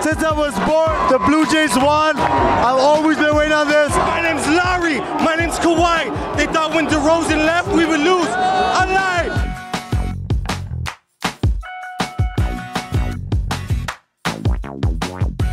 Since I was born, the Blue Jays won. I've always been waiting on this. My name's Larry. My name's Kawhi. They thought when DeRozan left, we would lose. Alive!